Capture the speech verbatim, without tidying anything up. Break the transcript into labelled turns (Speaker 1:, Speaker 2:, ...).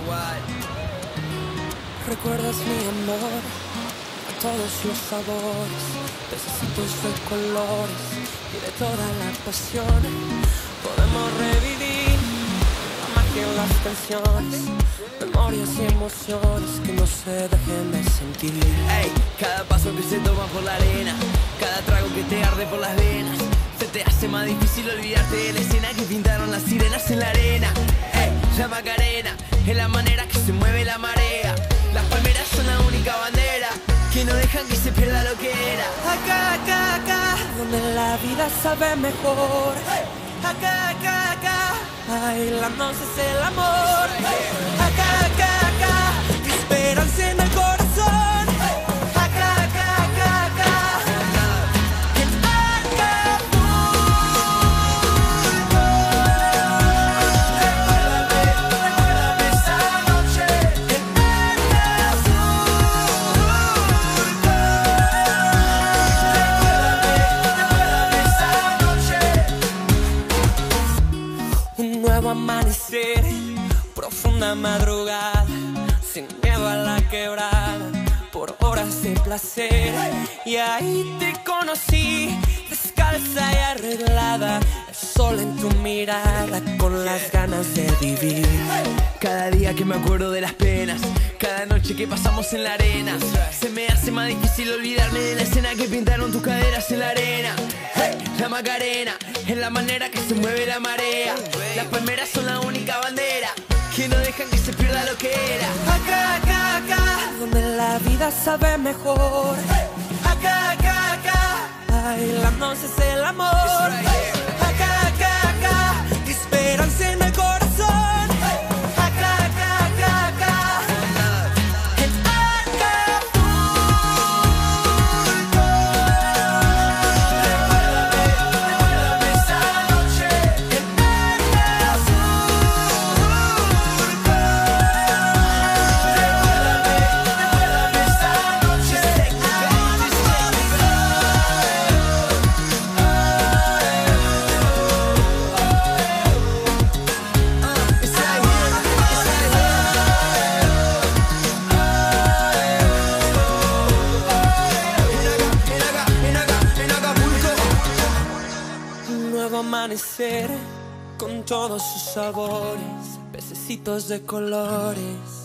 Speaker 1: Recuerdas mi amor, a todos los sabores, pececitos de colores y de toda la pasión. Podemos revivir la magia en las canciones, memorias y emociones que no se dejen de sentir.
Speaker 2: Ey, cada paso que se toma por la arena, cada trago que te arde por las venas, se te hace más difícil olvidarte de la escena que pintaron las sirenas en la arena. Ey, la Macarena es la manera que se mueve la marea. Las palmeras son la única bandera que no dejan que se pierda lo que era.
Speaker 1: Acá, acá, acá, donde la vida sabe mejor. Acá, acá, acá, bailándonos es el amor. Acá, acá, acá, esperanza en el corazón. Acá, acá, acá, acá, en Acapulco. Recuérdame, recuérdame esa noche en Acapulco. Recuérdame, recuérdame esa noche. Un nuevo amanecer, profunda madrugada, sin miedo a la quebrada, por horas de placer. Y ahí te conocí, descalza y arreglada, el sol en tu mirada, con las ganas de vivir.
Speaker 2: Cada día que me acuerdo de las penas, cada noche que pasamos en la arena, se me hace más difícil olvidarme de la escena que pintaron tus caderas en la arena. Hey, la Macarena es la manera que se mueve la marea. Las palmeras son la única bandera que no dejan que se pierda lo que era.
Speaker 1: Acá, acá, acá, donde la vida sabe mejor. Acá, acá, acá, bailándonos es el amor. Acá, acá, acá, esperanza en el corazón. Acá, acá, acá, acá, en Acapulco. Recuérdame, recuérdame esa noche en Acapulco. Recuérdame, recuérdame esa noche en un nuevo amanecer con todos sus sabores, pececitos de colores.